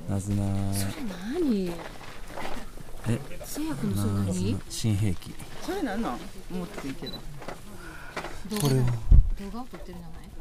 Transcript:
ナズナそれ何？製薬のそれ何？ 新兵器。 それなんなん？持っていいけど。 これを動画を撮ってる名前？